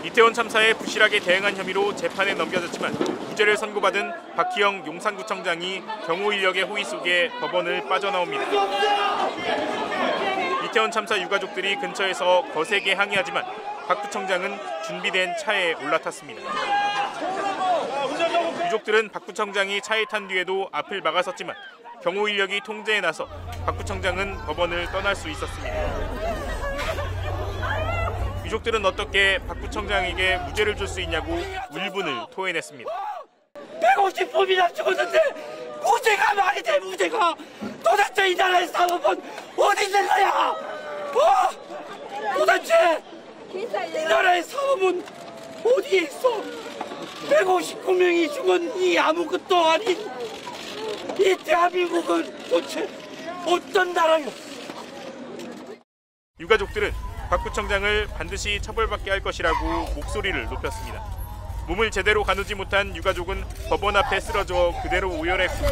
이태원 참사에 부실하게 대응한 혐의로 재판에 넘겨졌지만 무죄를 선고받은 박희영 용산구청장이 경호 인력의 호의 속에 법원을 빠져나옵니다. 이태원 참사 유가족들이 근처에서 거세게 항의하지만 박 구청장은 준비된 차에 올라탔습니다. 유족들은 박 구청장이 차에 탄 뒤에도 앞을 막아섰지만 경호 인력이 통제에 나서 박 구청장은 법원을 떠날 수 있었습니다. 유족들은 어떻게 박 구청장에게 무죄를 줄 수 있냐고 울분을 토해냈습니다. 150범이나 죽었는데 무죄가 말이 돼. 무죄가 도대체 이 나라의 사법은 어디 있는 거야? 도대체 이 나라의 사법은 어디에 있어? 159명이 죽은 이 아무것도 아닌 이 대한민국은 도대체 어떤 나라요? 유가족들은 박 구청장을 반드시 처벌받게 할 것이라고 목소리를 높였습니다. 몸을 제대로 가누지 못한 유가족은 법원 앞에 쓰러져 그대로 오열했고,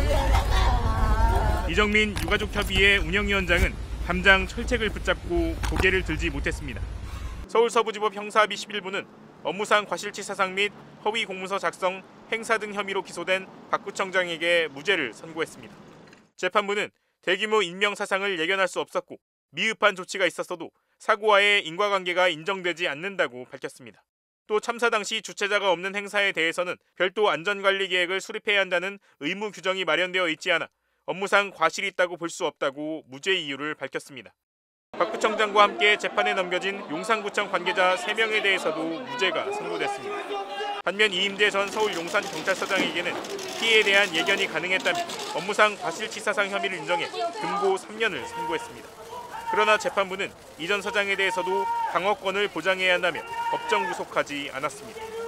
이정민 유가족협의회 운영위원장은 담장 철책을 붙잡고 고개를 들지 못했습니다. 서울서부지법 형사합의 11부는 업무상 과실치사상 및 허위 공문서 작성, 행사 등 혐의로 기소된 박 구청장에게 무죄를 선고했습니다. 재판부는 대규모 인명사상을 예견할 수 없었고 미흡한 조치가 있었어도 사고와의 인과관계가 인정되지 않는다고 밝혔습니다. 또 참사 당시 주최자가 없는 행사에 대해서는 별도 안전관리 계획을 수립해야 한다는 의무 규정이 마련되어 있지 않아 업무상 과실이 있다고 볼 수 없다고 무죄 이유를 밝혔습니다. 박 구청장과 함께 재판에 넘겨진 용산구청 관계자 3명에 대해서도 무죄가 선고됐습니다. 반면 이임재 전 서울 용산경찰서장에게는 피해에 대한 예견이 가능했다며 업무상 과실치사상 혐의를 인정해 금고 3년을 선고했습니다. 그러나 재판부는 이 전 서장에 대해서도 방어권을 보장해야 한다며 법정 구속하지 않았습니다.